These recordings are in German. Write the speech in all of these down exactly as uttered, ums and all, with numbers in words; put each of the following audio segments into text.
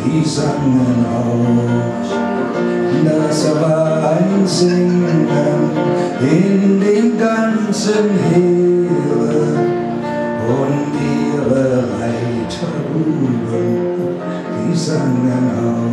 die sangen auch. Das war ein Singen in dem ganzen Heere und ihre Reiterbuben, die sangen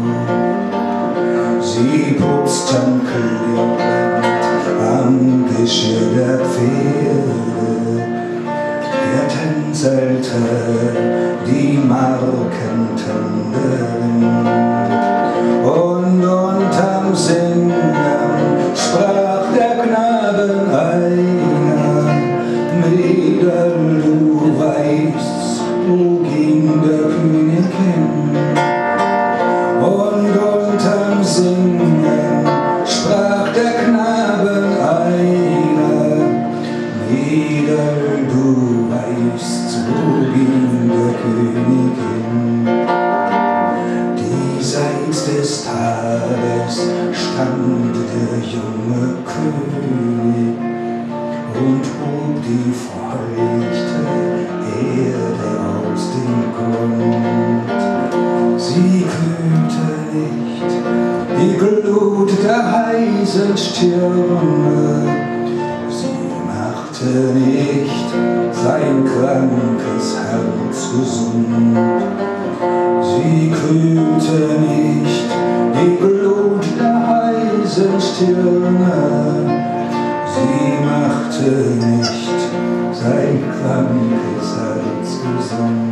auch. Sie putzten klirrend am Geschirr der Pferde, kehrten Zelte die Markentänderin. Und unterm Singen sprach der Knaben einer: Mädel, du weißt, wo ging der König hin? Und unterm Singen sprach der Knaben einer: Mädel, du weißt, wo ging der König hin? Diesseits des Tages stand der junge König und hob die feuchte Erde aus dem Grund. Sie kühlte nicht die Glut der heißen Stirne, sie machte nicht sein krankes Herz gesund. Sie kühlte nicht die Glut der heißen Stirne, sie machte nicht sein krankes Herz gesund.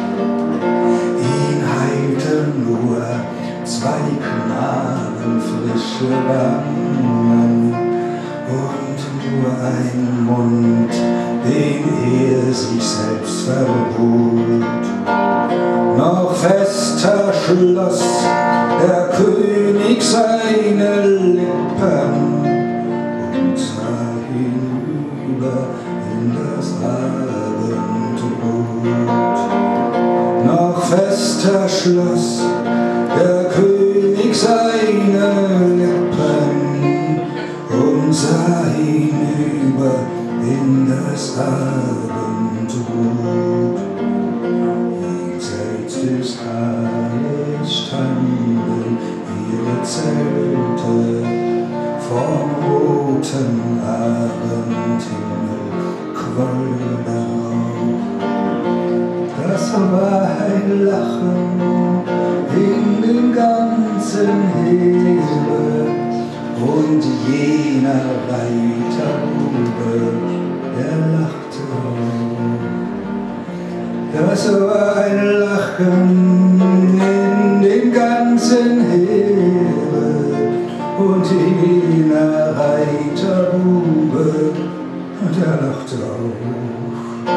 Ihn heilten nur zwei Knaben frische Wangen und nur ein Mund, den er sich selbst verbot. Noch fester schloss der König seine Lippen und sah hinüber in das Abendrot. Noch fester schloss der König seine Lippen und sah hinüber in das Abendrot. Jenseits des Tages standen ihre Zelte vom roten Abendhimmel, quoll der Rauch. Das war ein Lachen in dem ganzen Heere und jener Reiterbube, der lachte auch. Das war ein Lachen in dem ganzen Heere und jener Reiterbube, der lachte auch.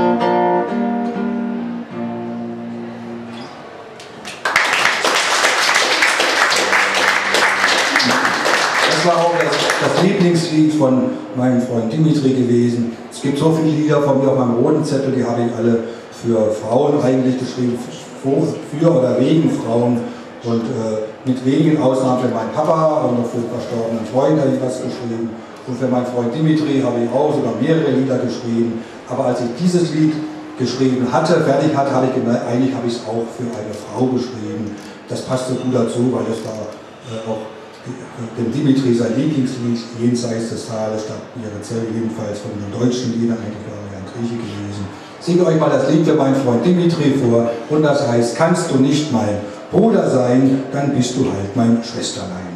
Das war auch das, das Lieblingslied von meinem Freund Dimitri gewesen. Es gibt so viele Lieder von mir auf meinem roten Zettel, die habe ich alle für Frauen eigentlich geschrieben, für oder wegen Frauen. Und äh, mit wenigen Ausnahmen für meinen Papa und noch für einen verstorbenen Freund habe ich was geschrieben. Und für meinen Freund Dimitri habe ich auch sogar mehrere Lieder geschrieben. Aber als ich dieses Lied geschrieben hatte, fertig hatte, habe ich gemerkt, eigentlich habe ich es auch für eine Frau geschrieben. Das passte gut dazu, weil es war äh, auch dem Dimitri sein Lieblingslied, Jenseits des Tales, ihre Zelte jedenfalls von den deutschen Liedern, eigentlich war er ja ein Grieche gewesen. Singe euch mal das Lied für meinen Freund Dimitri vor und das heißt: Kannst du nicht mein Bruder sein, dann bist du halt mein Schwesterlein.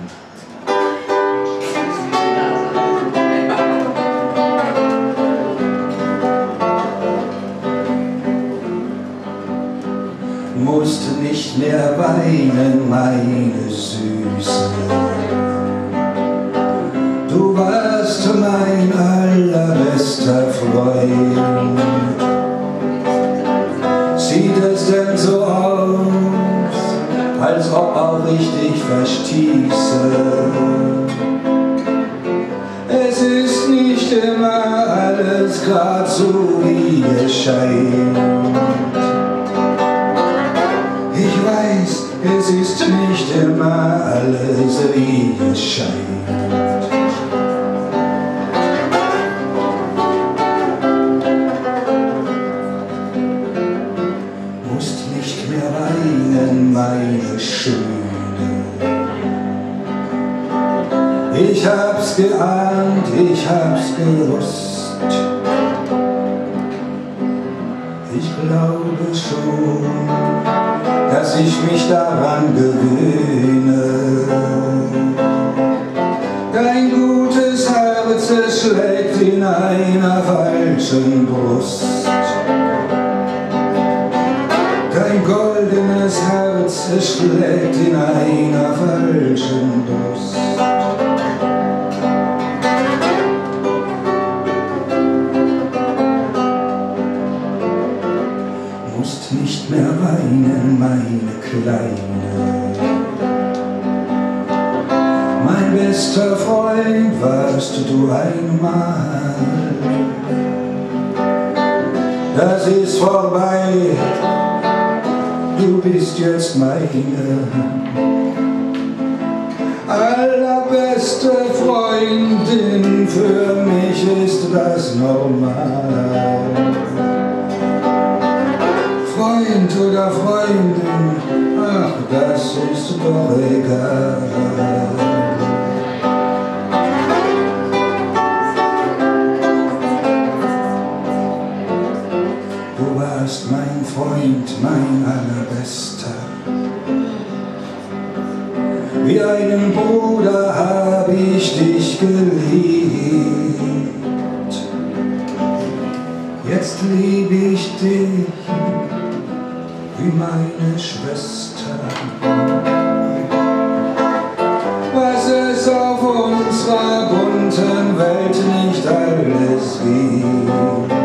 Musst nicht mehr weinen, meine Süße. Du warst mein allerbester Freund. Sieht es denn so aus, als ob auch ich dich verstieße? Es ist nicht immer alles grad so, wie es scheint. Ich weiß, es ist nicht immer alles, wie es scheint. meine Schöne. Ich hab's geahnt, ich hab's gewusst. Ich glaube schon, dass ich mich daran gewöhne. Dein gutes Herz, es schlägt in einer falschen Brust. Dein goldenes Herz, es schlägt in einer falschen Brust. Musst nicht mehr weinen, meine Kleine. Mein bester Freund warst du einmal. Das ist vorbei, du bist jetzt meine allerbeste Freundin. Für mich ist das normal. Freund oder Freundin, ach, das ist doch egal. Du warst mein Freund, mein allerbester. Wie einen Bruder hab ich dich geliebt. Jetzt lieb ich dich wie meine Schwester. Was es auf unserer bunten Welt nicht alles gibt.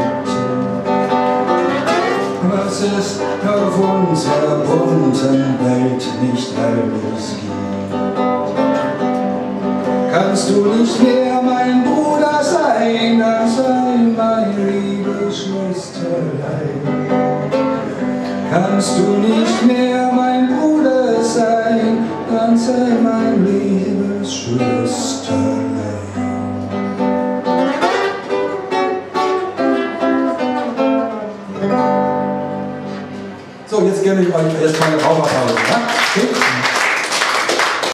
Was es auf unserer bunten Welt nicht alles gibt. Kannst du nicht mehr mein Bruder sein, dann sei mein liebes Schwesterlein. Kannst du nicht mehr mein Bruder sein, dann sei mein liebes Schwesterlein. So, jetzt gebe ich euch erstmal eine Raucherpause. Ja? Okay.